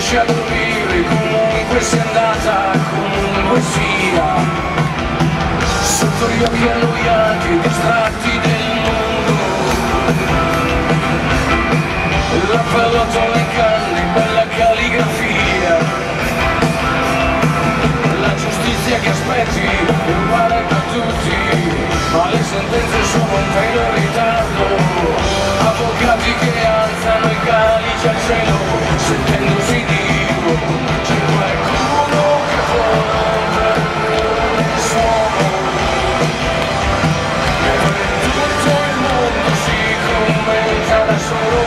riesci a dormire, comunque sia andata, comunque sia. Sotto gli occhi annoiati, distratti del mondo, l'appello alle canne, bella calligrafia. La giustizia che aspetti è uguale per tutti, ma le sentenze sono un pelo in ritardo. Avvocati che alzano i calici al cielo, sentendosi Dio. C'è qualcuno che vuole rompere il suono, mentre tutto il mondo si commenta da solo.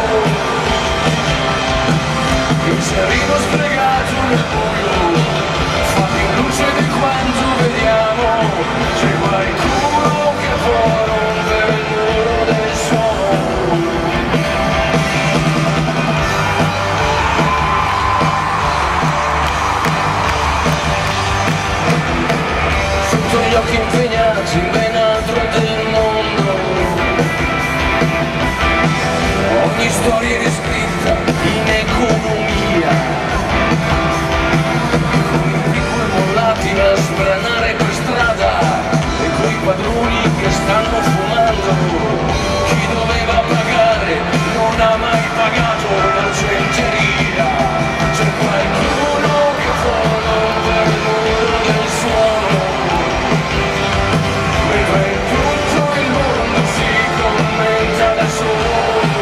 Il serino spregato nel buio fa più luce di quanto vediamo. C'è qualcuno che vuole rompere il muro del suono. Sotto gli occhi impegnati in ben altro del mondo, ogni storia è riscritta in economia. A sbranare per strada e quei padroni che stanno fumando. Chi doveva pagare non ha mai pagato l'argenteria. C'è qualcuno che vuole rompere il muro del suono, mentre tutto il mondo si commenta da solo.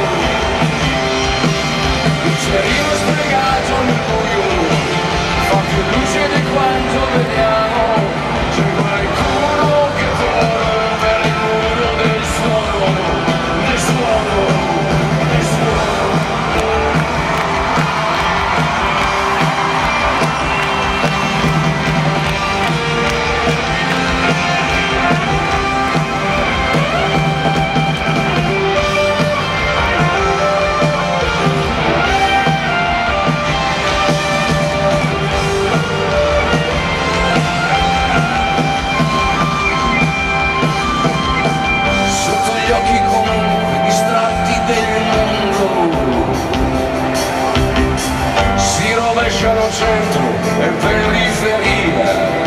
Il cerino spregato nel buio fa più luce di quanto vediamo. C'è qualcuno che vuole rompere il muro del suono, del suono, del suono. Centro e periferia.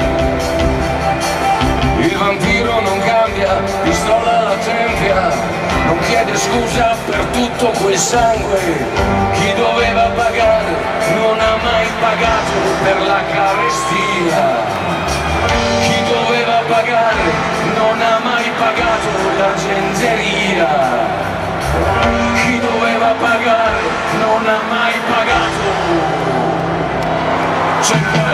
Il vampiro non cambia, pistola alla tempia, non chiede scusa per tutto quel sangue. Chi doveva pagare non ha mai pagato per la carestia. Chi doveva pagare non ha mai pagato l'argenteria. Chi doveva pagare non ha mai pagato. C'è